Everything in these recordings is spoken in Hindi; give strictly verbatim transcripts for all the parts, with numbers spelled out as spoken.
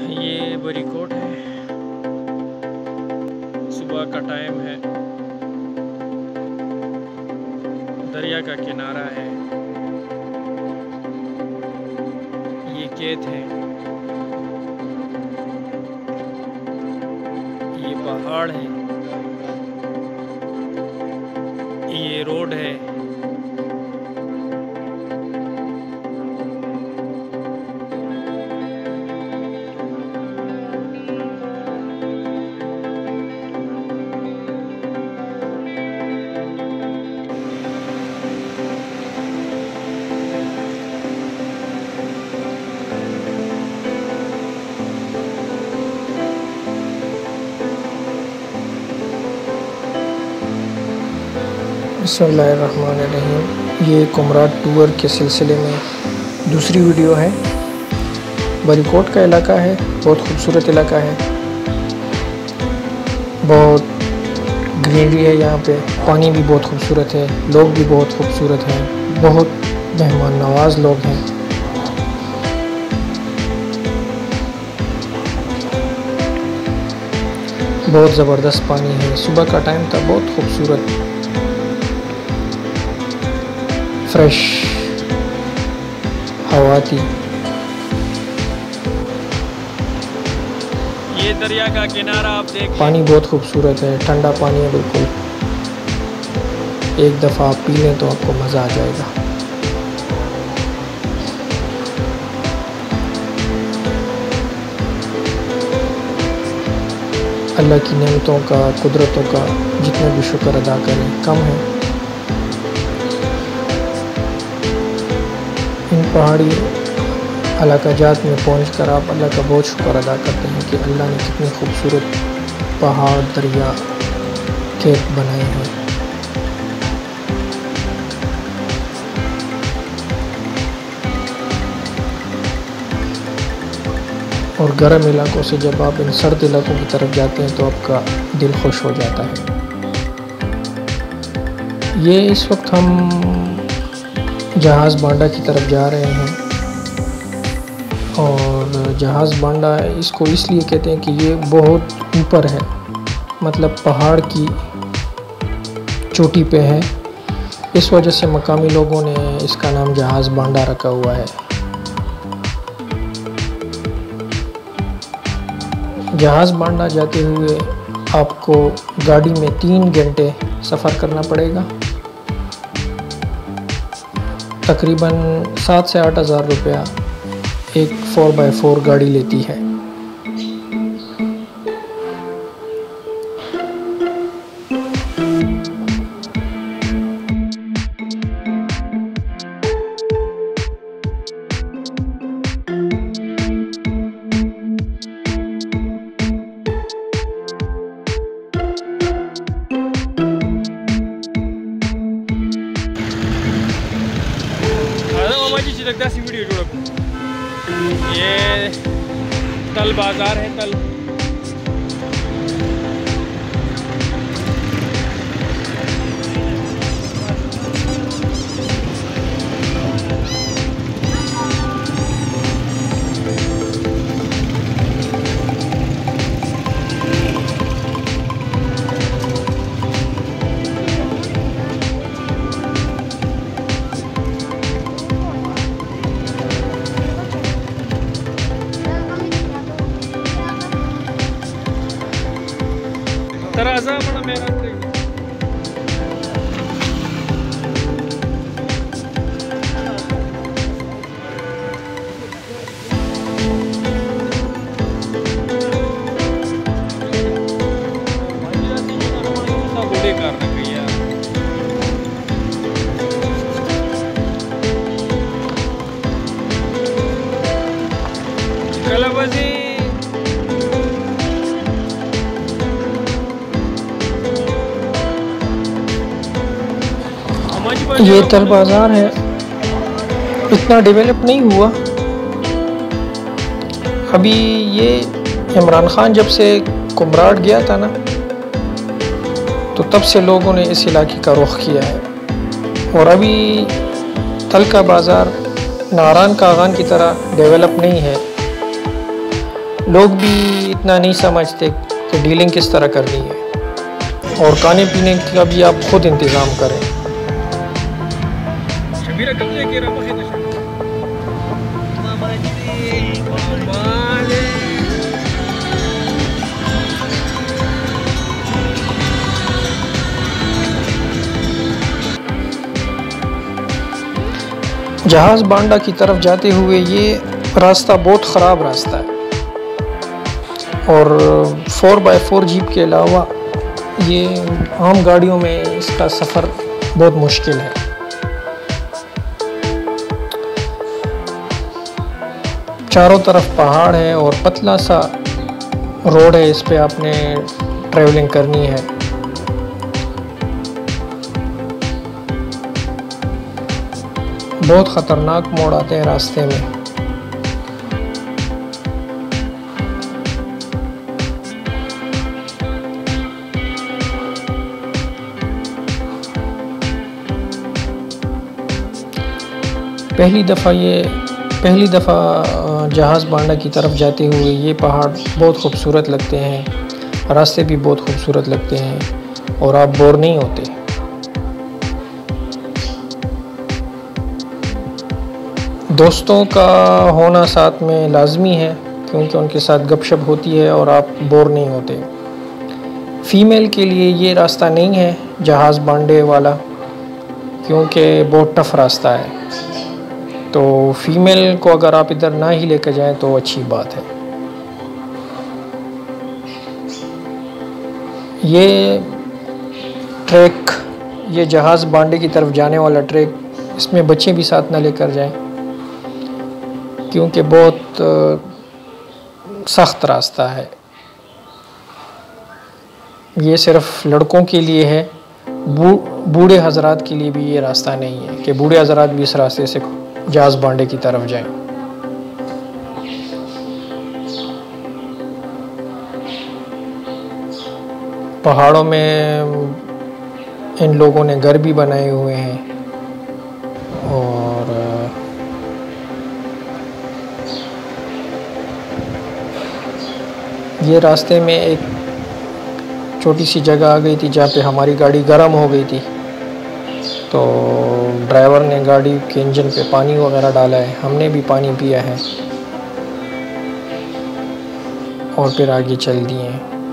ये बरीकोट है, सुबह का टाइम है, दरिया का किनारा है, ये खेत है, ये पहाड़ है, ये रोड है, बिस्मिल्लाहिर्रहमानिर्रहीम। ये कुमराड टूर के सिलसिले में दूसरी वीडियो है। बरीकोट का इलाका है, बहुत खूबसूरत इलाका है, बहुत ग्रीनरी है यहाँ पे, पानी भी बहुत खूबसूरत है, लोग भी बहुत खूबसूरत हैं, बहुत मेहमान नवाज लोग हैं। बहुत ज़बरदस्त पानी है, सुबह का टाइम था, बहुत खूबसूरत फ्रेश हवा थी। ये दरिया का किनारा आप देख, पानी बहुत खूबसूरत है, ठंडा पानी है बिल्कुल। एक दफ़ा आप पी लें तो आपको मज़ा आ जाएगा। अल्लाह की नेमतों का, कुदरतों का जितना भी शुक्र अदा करें कम है। इन पहाड़ी इलाकाजात में पहुंचकर आप अल्लाह का बहुत शुक्र अदा करते हैं कि अल्लाह ने कितने खूबसूरत पहाड़, दरिया, खेत बनाए हैं। और गर्म इलाकों से जब आप इन सर्द इलाकों की तरफ जाते हैं तो आपका दिल खुश हो जाता है। ये इस वक्त हम जहाज़ बांडा की तरफ जा रहे हैं, और जहाज़ बांडा इसको इसलिए कहते हैं कि ये बहुत ऊपर है, मतलब पहाड़ की चोटी पे है। इस वजह से मकामी लोगों ने इसका नाम जहाज़ बांडा रखा हुआ है। जहाज़ बांडा जाते हुए आपको गाड़ी में तीन घंटे सफ़र करना पड़ेगा। तकरीबन सात से आठ हज़ार रुपया एक फोर बाई फोर गाड़ी लेती है। लगता सी वीडियो जोड़, ये तल बाजार है, तल तराजा बड़ा मेहनत है। बूढ़े करना भैया कलाबाजी। ये तल बाज़ार है, इतना डेवलप नहीं हुआ अभी। ये इमरान खान जब से कुमराड गया था ना, तो तब से लोगों ने इस इलाके का रुख किया है। और अभी तल का बाज़ार नारायण कागान की तरह डेवलप नहीं है। लोग भी इतना नहीं समझते कि डीलिंग किस तरह करनी है, और खाने पीने का भी आप खुद इंतज़ाम करें। जहाज़ बांडा की तरफ जाते हुए ये रास्ता बहुत ख़राब रास्ता है, और फोर बाई फोर जीप के अलावा ये आम गाड़ियों में इसका सफ़र बहुत मुश्किल है। चारों तरफ पहाड़ है और पतला सा रोड है, इस पे आपने ट्रैवलिंग करनी है। बहुत ख़तरनाक मोड़ आते हैं रास्ते में। पहली दफ़ा ये पहली दफ़ा जहाज़ बांडा की तरफ जाते हुए ये पहाड़ बहुत खूबसूरत लगते हैं, रास्ते भी बहुत खूबसूरत लगते हैं, और आप बोर नहीं होते। दोस्तों का होना साथ में लाजमी है, क्योंकि उनके साथ गपशप होती है और आप बोर नहीं होते। फ़ीमेल के लिए ये रास्ता नहीं है जहाज़ बांडे वाला, क्योंकि बहुत टफ रास्ता है, तो फ़ीमेल को अगर आप इधर ना ही लेकर जाएं तो अच्छी बात है। ये ट्रैक, ये जहाज़ बांडे की तरफ जाने वाला ट्रैक, इसमें बच्चे भी साथ ना लेकर जाएं, क्योंकि बहुत सख्त रास्ता है। ये सिर्फ लड़कों के लिए है, बूढ़े हजरात के लिए भी ये रास्ता नहीं है कि बूढ़े हजरात भी इस रास्ते से जहाज़ बांडे की तरफ जाएं। पहाड़ों में इन लोगों ने घर भी बनाए हुए हैं, और ये रास्ते में एक छोटी सी जगह आ गई थी जहाँ पे हमारी गाड़ी गर्म हो गई थी, तो ड्राइवर ने गाड़ी के इंजन पे पानी वगैरह डाला है, हमने भी पानी पिया है और फिर आगे चल दिए।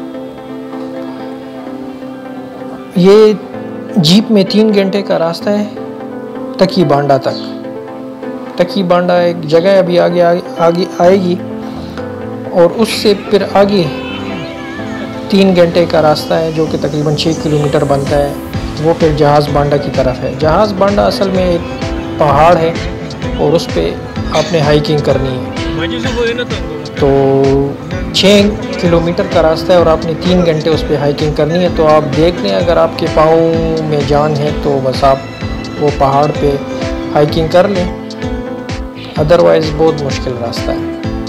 ये जीप में तीन घंटे का रास्ता है तकी बांडा तक। तकी बांडा एक जगह अभी आगे आगे, आगे आएगी, और उससे फिर आगे तीन घंटे का रास्ता है जो कि तकरीबन छः किलोमीटर बनता है, वो फिर जहाज़ बांडा की तरफ है। जहाज़ बांडा असल में एक पहाड़ है और उस पर आपने हाइकिंग करनी है, तो छः किलोमीटर का रास्ता है और आपने तीन घंटे उस पर हाइकिंग करनी है। तो आप देख लें, अगर आपके पाँव में जान है तो बस आप वो पहाड़ पे हाइकिंग कर लें, अदरवाइज़ बहुत मुश्किल रास्ता है।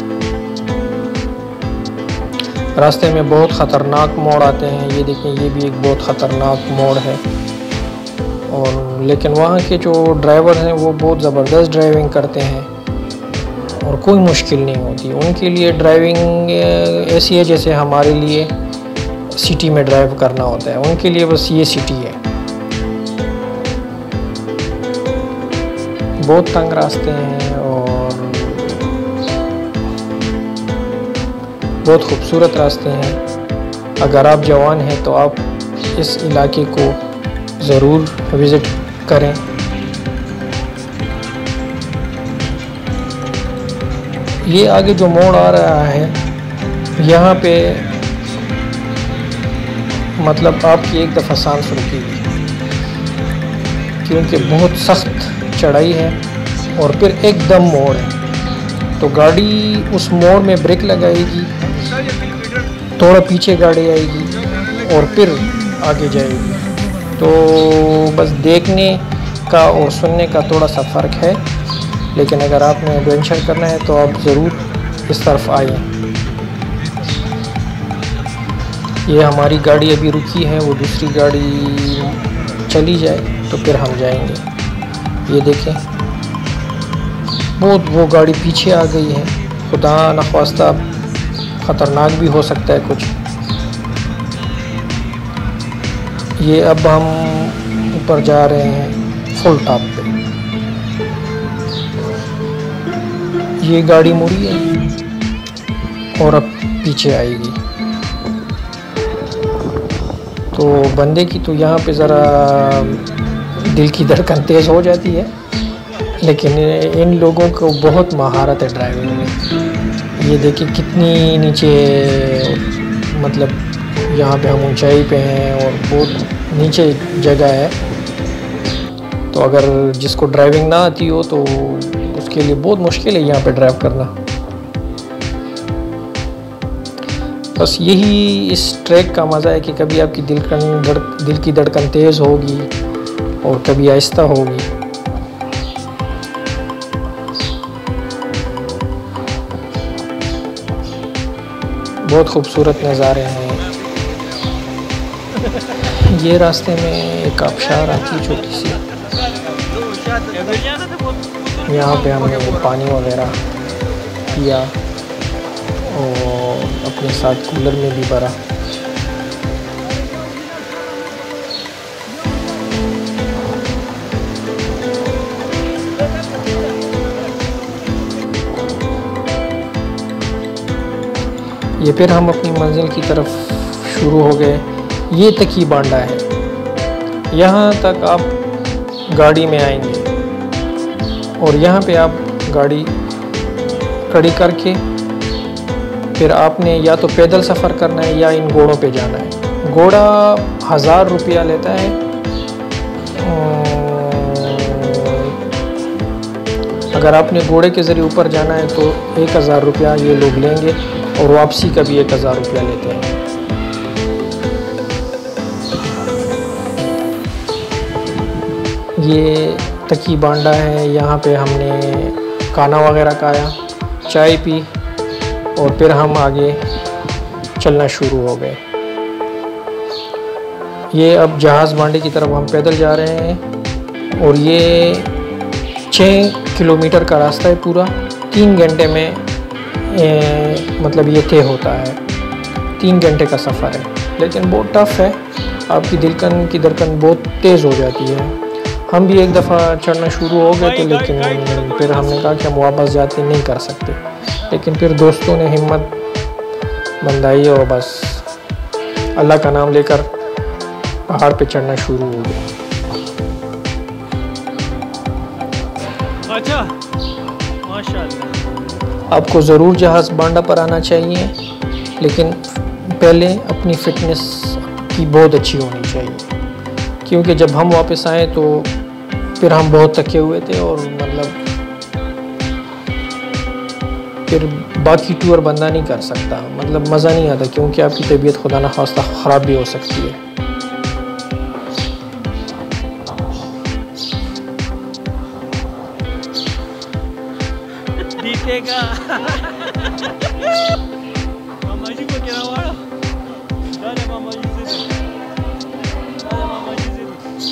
रास्ते में बहुत ख़तरनाक मोड़ आते हैं, ये देखें, ये भी एक बहुत ख़तरनाक मोड़ है, और लेकिन वहाँ के जो ड्राइवर हैं वो बहुत ज़बरदस्त ड्राइविंग करते हैं और कोई मुश्किल नहीं होती उनके लिए। ड्राइविंग ऐसी है जैसे हमारे लिए सिटी में ड्राइव करना होता है, उनके लिए बस ये सिटी है। बहुत तंग रास्ते हैं और बहुत खूबसूरत रास्ते हैं। अगर आप जवान हैं तो आप इस इलाके को ज़रूर विज़िट करें। ये आगे जो मोड़ आ रहा है यहाँ पे मतलब आपकी एक दफ़ा सांस रुकेगी, क्योंकि बहुत सख्त चढ़ाई है और फिर एकदम मोड़ है। तो गाड़ी उस मोड़ में ब्रेक लगाएगी, थोड़ा पीछे गाड़ी आएगी और फिर आगे जाएगी। तो बस देखने का और सुनने का थोड़ा सा फ़र्क है, लेकिन अगर आपने एडवेंचर करना है तो आप ज़रूर इस तरफ आइए। ये हमारी गाड़ी अभी रुकी है, वो दूसरी गाड़ी चली जाए तो फिर हम जाएंगे। ये देखें, बहुत वो गाड़ी पीछे आ गई है। खुदा न ख्वास्ता ख़तरनाक भी हो सकता है कुछ। ये अब हम ऊपर जा रहे हैं फुल टॉप पे। ये गाड़ी मुड़ी है और अब पीछे आएगी, तो बंदे की तो यहाँ पे ज़रा दिल की धड़कन तेज़ हो जाती है, लेकिन इन लोगों को बहुत महारत है ड्राइविंग में। ये देखिए कितनी नीचे, मतलब यहाँ पे हम ऊंचाई पे हैं और बहुत नीचे जगह है, तो अगर जिसको ड्राइविंग ना आती हो तो उसके लिए बहुत मुश्किल है यहाँ पे ड्राइव करना। बस यही इस ट्रैक का मज़ा है कि कभी आपकी दिल का धड़ दिल की धड़कन तेज़ होगी और कभी आहिस्ता होगी। बहुत खूबसूरत नज़ारे हैं। ये रास्ते में एक आबशार आती है छोटी सी, यहाँ पे हमने पानी वगैरह पिया और अपने साथ कूलर में भी भरा। ये फिर हम अपनी मंजिल की तरफ शुरू हो गए। ये तकी बांडा है, यहाँ तक आप गाड़ी में आएंगे और यहाँ पे आप गाड़ी खड़ी करके फिर आपने या तो पैदल सफ़र करना है या इन घोड़ों पे जाना है। घोड़ा हज़ार रुपया लेता है, अगर आपने घोड़े के ज़रिए ऊपर जाना है तो एक हज़ार रुपया ये लोग लेंगे और वापसी का भी एक हज़ार रुपया लेते हैं। ये तकी बांडा है, यहाँ पे हमने खाना वगैरह खाया, चाय पी और फिर हम आगे चलना शुरू हो गए। ये अब जहाज़ बांडे की तरफ हम पैदल जा रहे हैं और ये छः किलोमीटर का रास्ता है पूरा। तीन घंटे में ए, मतलब ये तय होता है, तीन घंटे का सफ़र है, लेकिन बहुत टफ़ है। आपकी दिलकन की धड़कन बहुत तेज़ हो जाती है। हम भी एक दफ़ा चढ़ना शुरू हो गए थे, लेकिन फिर हमने कहा कि हम वापस जाते नहीं कर सकते, लेकिन फिर दोस्तों ने हिम्मत बंधाई और बस अल्लाह का नाम लेकर पहाड़ पे चढ़ना शुरू हो गए। अच्छा, माशाल्लाह। आपको ज़रूर जहाज़ बांडा पर आना चाहिए, लेकिन पहले अपनी फ़िटनेस की बहुत अच्छी होनी चाहिए, क्योंकि जब हम वापस आए तो फिर हम बहुत थके हुए थे और मतलब फिर बाकी टूर बंदा नहीं कर सकता, मतलब मज़ा नहीं आता, क्योंकि आपकी तबीयत खुदा न खास्ता ख़राब भी हो सकती है। दिखेगा मामा जी को क्या वाला डाले मामा जी से डाले मामा जी से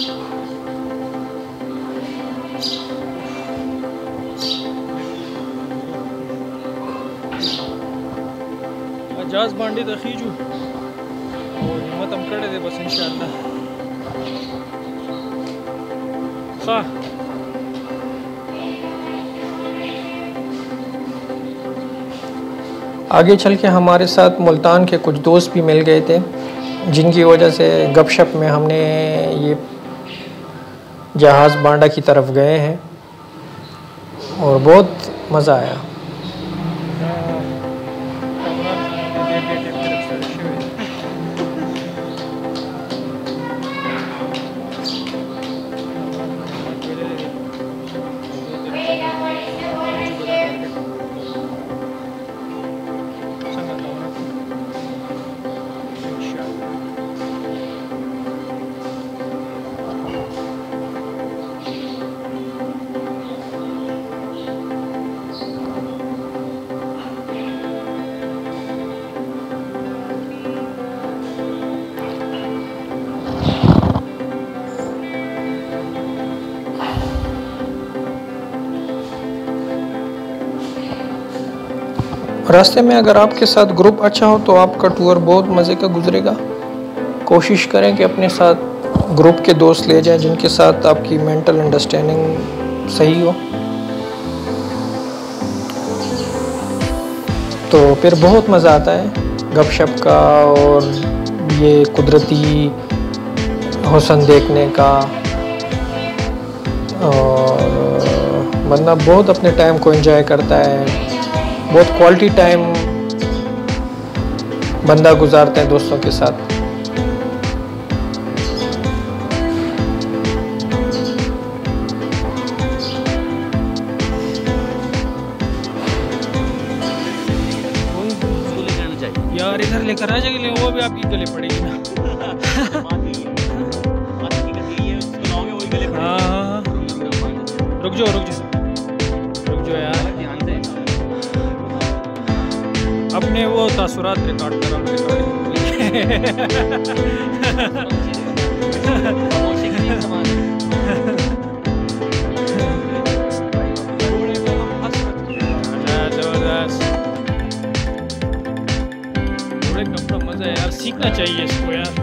जहाज़ बांडी तो खींचू और हिम्मत हम करे थे बस इंशाअल्लाह। खा आगे चल के हमारे साथ मुल्तान के कुछ दोस्त भी मिल गए थे, जिनकी वजह से गपशप में हमने ये जहाज़ बांडा की तरफ गए हैं और बहुत मज़ा आया। रास्ते में अगर आपके साथ ग्रुप अच्छा हो तो आपका टूर बहुत मज़े का गुजरेगा। कोशिश करें कि अपने साथ ग्रुप के दोस्त ले जाएं जिनके साथ आपकी मेंटल अंडरस्टैंडिंग सही हो, तो फिर बहुत मज़ा आता है गपशप का और ये कुदरती हुस्न देखने का। और बंदा बहुत अपने टाइम को एंजॉय करता है, बहुत क्वालिटी टाइम बंदा गुजारता है दोस्तों के साथ। यार इधर लेकर आ जाएगी, वो भी आपकी गले पड़ेगी ना। हाँ हाँ, रुक जाओ रुक जाओ रुक जाओ यार, ध्यान से अपने वो तासुरात रिकॉर्ड करो। कपड़ा मजा है यार, सीखना चाहिए इसको यार।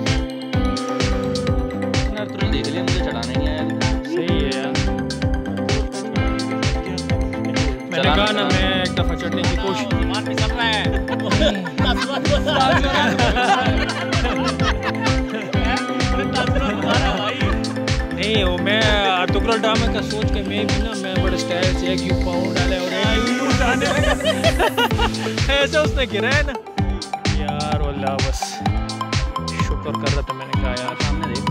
यार तुरंत देख लिया, मुझे चढ़ाने नहीं आया। सही है यार, मैंने कहा ना मैं एक दफा चढ़ने की कोशिश। नहीं वो मैं टुकड़ा डामे का सोच के मैं भी ना, मैं बड़े स्टाइल से एक यू पाउंड डाले और एक उठाने लगा। ऐसा उसने गिरा है ना यार, वल्लाह बस शुक्र कर रहा था। मैंने कहा यार सामने देख।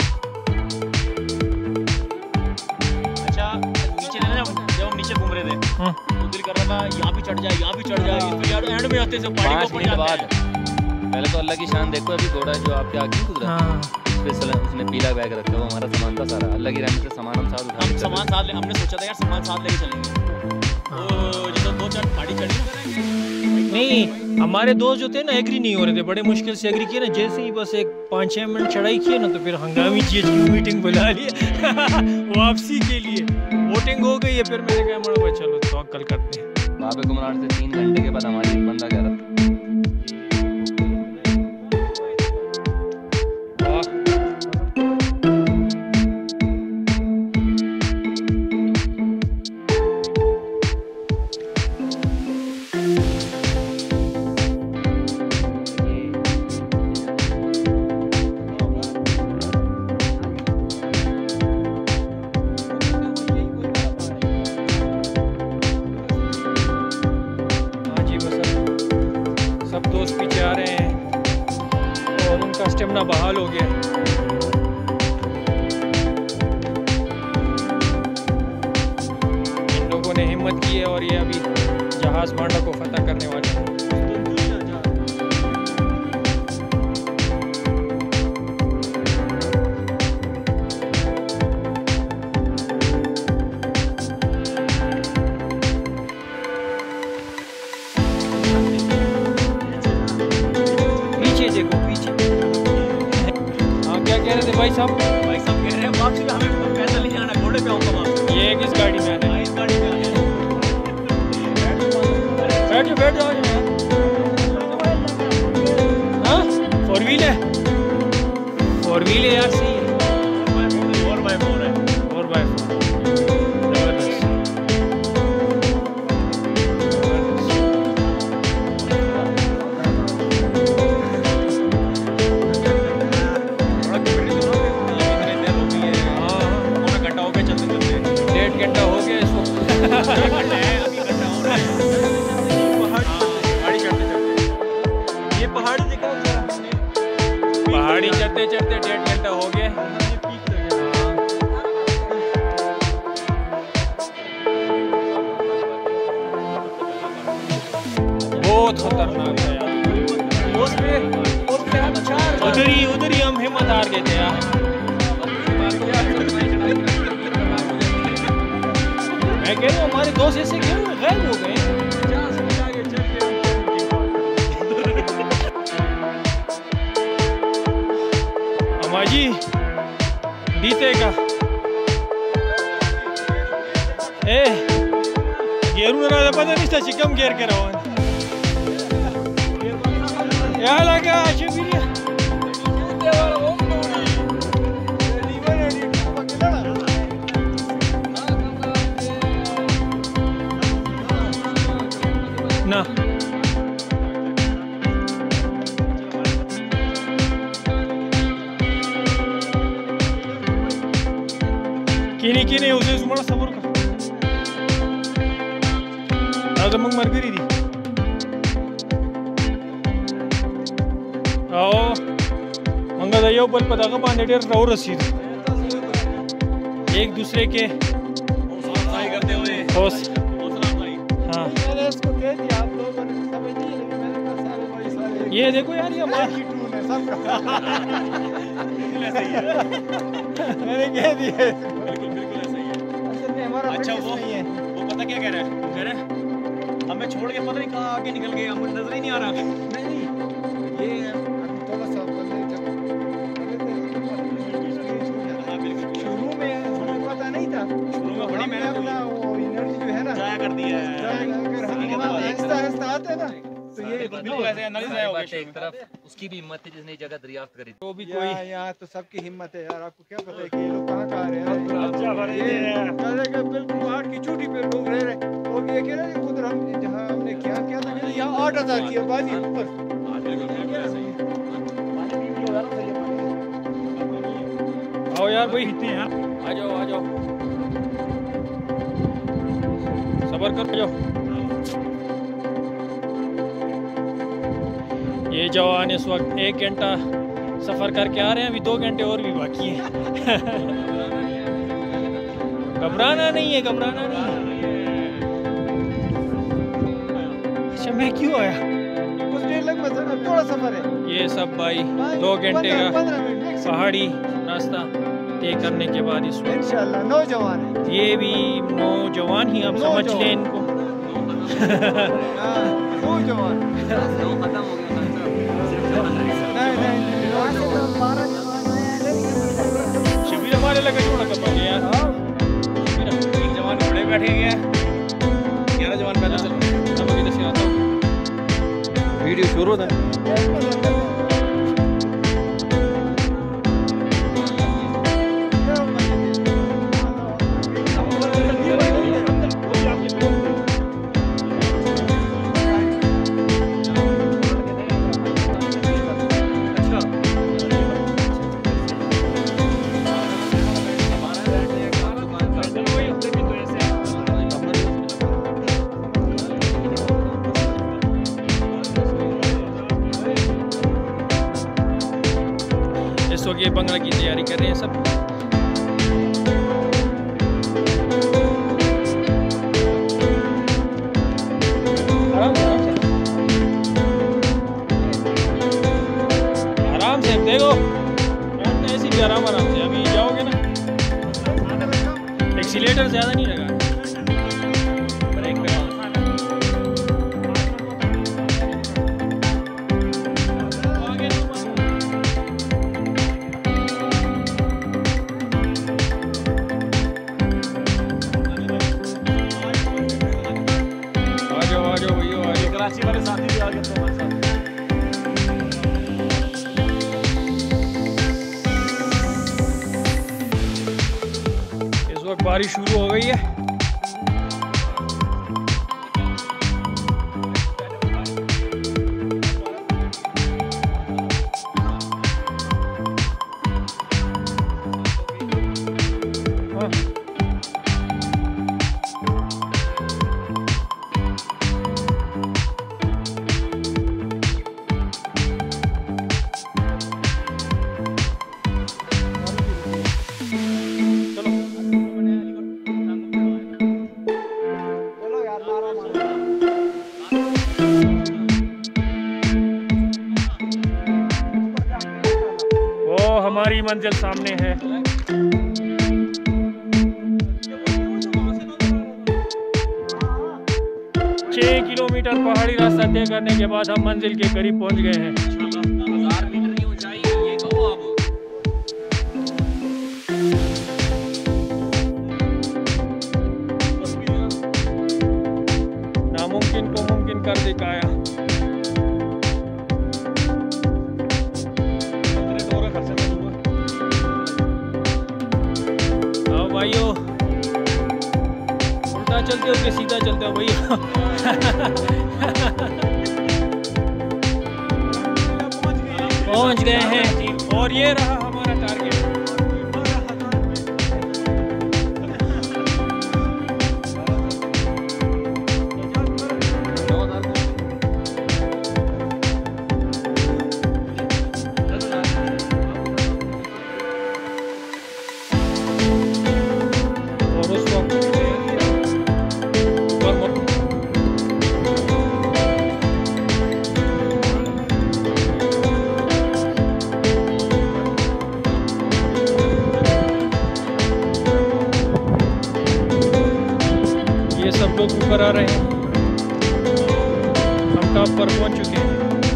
अच्छा नीचे लेना, जब हम नीचे घूम रहे थे तो दिल कर रहा था यहाँ भी चढ़ जाए यहाँ भी चढ़ जाए, फिर यार एंड में आते से पहाड़ी को ऊपर जाते हैं। पहले तो अल्लाह की शान देखो, अभी घोड़ा जो आपके आगे गुजरा स्पेशल उसने पीला बैग रखा, वो हमारा सामान था सारा। अल्लाह की रहमत से सामान हम साथ उठा, हम सामान साथ ले, हमने सोचा था यार सामान साथ लेके चलेंगे। तो जैसे दो चार पहाड़ी चढ़ी नहीं, हमारे दोस्त जो थे ना एग्री नहीं हो रहे थे, बड़े मुश्किल से एग्री किए ना। जैसे ही बस एक पाँच छः मिनट चढ़ाई किए ना, तो फिर हंगामी चीज की मीटिंग बुला ली वापसी के लिए। वोटिंग हो गई है, फिर मैंने कहा बड़ा भाई चलो तो कल करते हैं। वहाँ पे गुमराह से तीन घंटे के बाद हमारी एक बंदा गया था। सब दोस्त पीछे आ रहे हैं और उनका स्टेमिना बहाल हो गया। इन लोगों ने हिम्मत की है और ये अभी जहाज बांडा को फतह करने वाले हैं। देखो पीछे। हाँ क्या कह रहे थे भाई साहब? भाई साहब कह रहे हैं वापसी में हमें पैसा ले जाना, घोड़े पे आऊंगा वापस। ये किस गाड़ी में आना है? इस गाड़ी में आना है। बैठ जाओ बैठ जाओ। हाँ फोर व्हील है, फोर व्हील है यार, सही है। फोर बाय फोर है, फोर बाय फोर जबरदस्त। पहाड़ी चढ़ते चढ़ते डेढ़ घंटा हो गया। बहुत खतरनाक है यार। उधर ही उधर ही हम हिम्मत हार गए थे यार। मैं कह रहा हूँ हमारे दोस्त ऐसे क्यों गायब हो गए? जी बीते का ए गेरू ना पता नहीं था चिकम गेर के रहो। Ya lagi aja video. Nah. Kini kini udah semua sabur ka. Ada mung margari di. Oh, मंगा दयो पर पता का बांधे डेर रहो रसीद एक दूसरे के सफाई करते हुए होस हाँ मैंने इसको कह दिया आप लोगों ने समझ नहीं लेकिन मैंने कहा सारे भाई सारे ये देखो यार ये मार की टून है सबका ऐसा ही है मैंने कह दिया बिल्कुल बिल्कुल ऐसा ही है असल में हमारा अच्छा वो नहीं है वो पता क्या कह रहा है कह रहा है हमें छोड़ के पता नहीं कहाँ आगे निकल गए हमें नजर ही नहीं आ रहा नहीं ये थोड़ा सा शुरू में पता नहीं था शुरू में बड़ी मेहनत अपना वो एनर्जी जो है ना जाया कर दिया है अगर हम आहिस्ता आहिस्ता आते ना तो ये बिल्कुल ऐसे एनर्जी जाया हो गया एक तरफ उसकी भी हिम्मत है जिसने जगह दरियाफ्त करी तो भी कोई यहाँ तो सबकी हिम्मत है यार आपको क्या पता है कि ये लोग कहाँ कहाँ रह रहे हैं बिल्कुल पहाड़ की चोटी पे लोग रह रहे और ये कह रहे हैं उधर हम जहाँ हमने क्या क्या था यहाँ आठ हजार की आबादी ऊपर आओ यार भाई इतने हैं आ जाओ आ जाओ सबर करो जाओ ये जवान इस वक्त एक घंटा सफर करके आ रहे हैं अभी दो घंटे और भी बाकी हैं घबराना नहीं है घबराना नहीं है अच्छा मैं क्यों आया कुछ देर लग बस अब थोड़ा सफर है ये सब भाई दो घंटे का पहाड़ी रास्ता तय करने के बाद इस वक्त इंशाल्लाह नौजवान है ये भी नौजवान ही आप समझ लें इनको नौजवान खत्म हो गया नहीं नहीं शिविर हमारे लगे छोड़ा कर पाएंगे यार एक जवान बड़े बैठे गए ग्यारह जवान पैदल चल रहे हैं वीडियो शुरू होता है इस वक्त ये बंगला की तैयारी कर रहे हैं सब आराम से आराम से देखो ऐसी भी आराम आराम से अभी जाओगे ना एक्सीलेटर ज्यादा नहीं लगा ब्रेक पे कराची वाले साथी भी आ गए तो हमारे साथ इस वक्त बारिश शुरू हो गई है हमारी मंजिल सामने है। छह किलोमीटर पहाड़ी रास्ता तय करने के बाद हम मंजिल के करीब पहुंच गए हैं। हजार मीटर की ऊंचाई ये कहो आप। नामुमकिन को मुमकिन कर दिखाया। चलते हो कि सीधा चलते हो भैया? पहुंच गए हैं और ये रहा हमारा टारगेट। सब लोग ऊपर आ रहे हैं, हम टॉप पर पहुंच चुके हैं।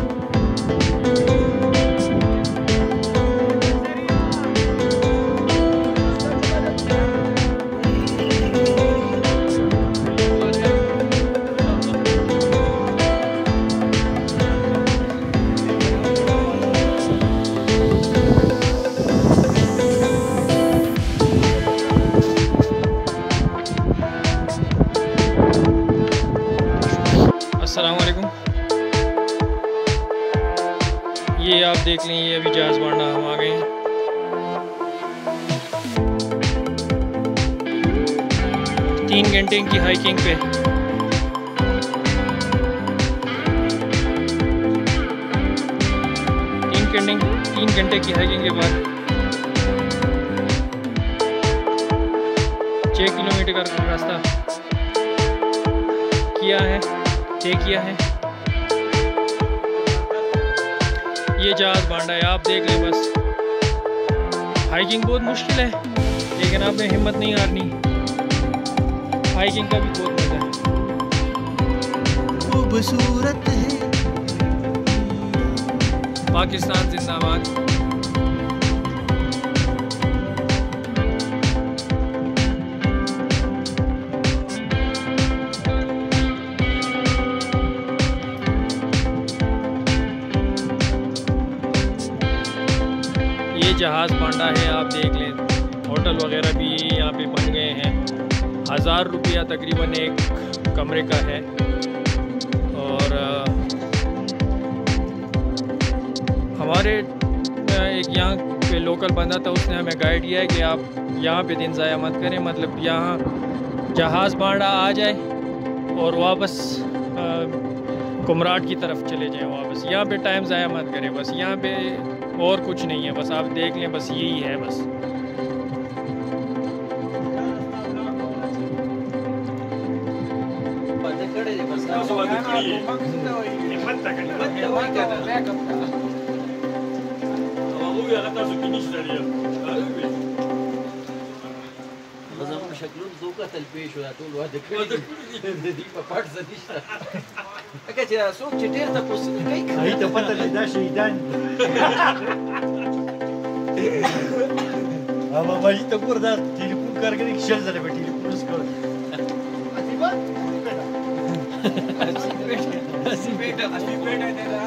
अस्सलामुअलैकुम। ये आप देख लें, ये अभी जहाज़ बांडा हम आ गए हैं। तीन घंटे की हाइकिंग पे तीन घंटे तीन घंटे की हाइकिंग के बाद छः किलोमीटर का रास्ता किया है तय किया है। ये जहाज़ बांडा है, आप देख लें बस। हाइकिंग बहुत मुश्किल है लेकिन आपने हिम्मत नहीं हारनी। हाइकिंग का भी बहुत मजा है। खूबसूरत है पाकिस्तान जिंदाबाद। ये जहाज़ बांडा है, आप देख लें। होटल वगैरह भी यहाँ पे बन गए हैं। हज़ार रुपया तकरीबन एक कमरे का है। और हमारे एक यहाँ पे लोकल बंदा था, उसने हमें गाइड किया है कि आप यहाँ पे दिन ज़ाया मत करें। मतलब यहाँ जहाज़ बांडा आ जाए और वापस कुमराट की तरफ चले जाएं वापस। यहाँ पे टाइम ज़ाया मत करें बस। यहाँ पे और कुछ नहीं है, बस आप देख लें, बस यही है बस। شكلهم ذوقة البيش ولا طول وهذا كله دي بفرد زديشة أكيد سوق كتير تبص كيك هاي تفتح لدا شيطان أما ما جيت أقول ده تليفون كارجني كشل زله بتليفون اسكو أتيبا أسي بيت أسي بيت है तेरा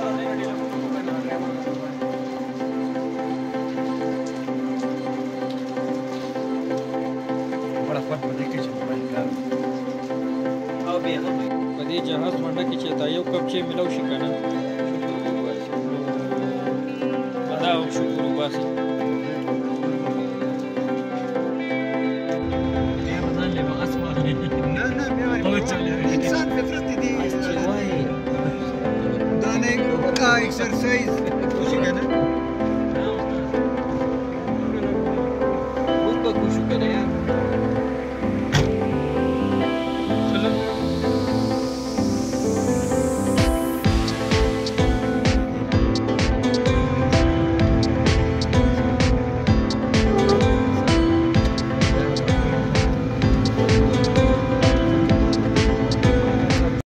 कधी जहाज बांडा की चेतायो कबचे मिलाव शिकाना बड़ा शुक्र बासी इंसान फितरत दी दाने का एक्सरसाइज खुशी करना बहुत खुश करना यार।